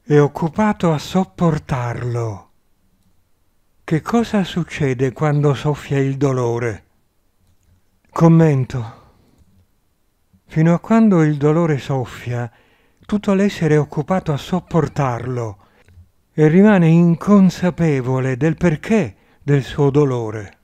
è occupato a sopportarlo. Che cosa succede quando soffia il dolore? Commento. Fino a quando il dolore soffia, tutto l'essere è occupato a sopportarlo e rimane inconsapevole del perché del suo dolore.